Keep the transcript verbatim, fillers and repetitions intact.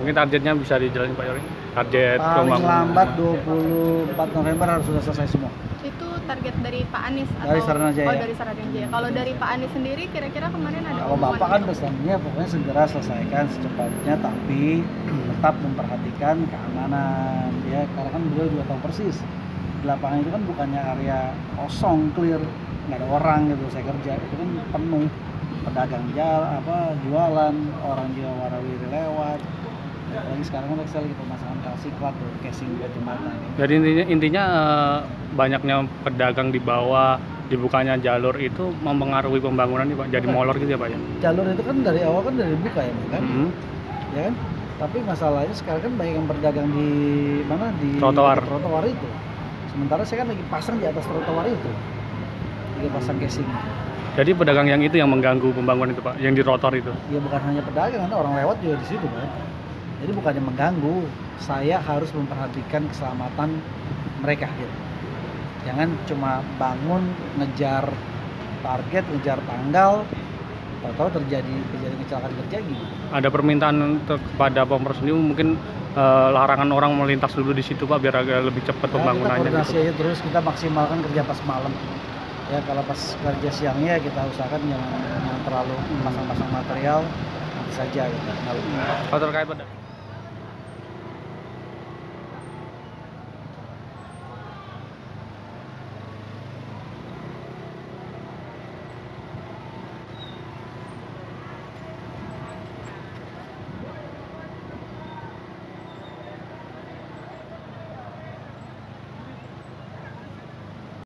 Mungkin targetnya bisa dijalanin Pak Yori? Target paling pembangunan lambat dua puluh empat November harus sudah selesai semua. Itu target dari Pak Anies atau Dari Saranajaya. oh dari Saranajaya. Kalau dari Pak Anies sendiri kira-kira kemarin ada Kalau omongan Bapak kan untuk- pesannya pokoknya segera selesaikan secepatnya, tapi tetap memperhatikan keamanan ya, karena kan beliau juga tahu persis di lapangan itu kan bukannya area kosong clear, nggak ada orang gitu. Saya kerja itu kan penuh pedagang jalan apa jualan, orang juga warawiri lewat. Apalagi sekarang kan saya lagi pemasangan kalsiklat tuh, casing buat jembatan. Jadi intinya, intinya eh, banyaknya pedagang di bawah, dibukanya jalur itu mempengaruhi pembangunan nih Pak, jadi molor gitu ya Pak ya? Jalur itu kan dari awal kan dari buka ya kan, Mhm. ya kan. Tapi masalahnya sekarang kan banyak yang berdagang di mana di Trotoar. di trotoar itu. Sementara saya kan lagi pasang di atas trotoar itu, lagi pasang casing. Jadi pedagang yang itu yang mengganggu pembangunan itu Pak, yang di rotor itu? Ya bukan hanya pedagang, ada orang lewat juga di situ kan. Jadi bukannya mengganggu, saya harus memperhatikan keselamatan mereka gitu. Jangan cuma bangun ngejar target, ngejar tanggal, tahu-tahu terjadi kejadian kecelakaan kerja gitu. Ada permintaan untuk kepada Pemprov sendiri mungkin eh, larangan orang melintas dulu di situ Pak, biar agak lebih cepat Ya, kita pembangunannya koordinasi gitu. aja terus, kita maksimalkan kerja pas malam. Ya kalau pas kerja siangnya kita usahakan jangan, jangan terlalu pasang-pasang material, nanti saja gitu. Kalau terkait pada